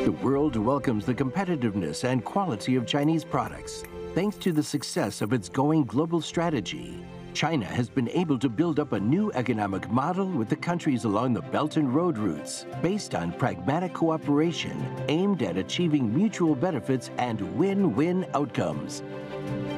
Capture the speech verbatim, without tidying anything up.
The world welcomes the competitiveness and quality of Chinese products. Thanks to the success of its Going Global strategy, China has been able to build up a new economic model with the countries along the Belt and Road routes, based on pragmatic cooperation aimed at achieving mutual benefits and win-win outcomes.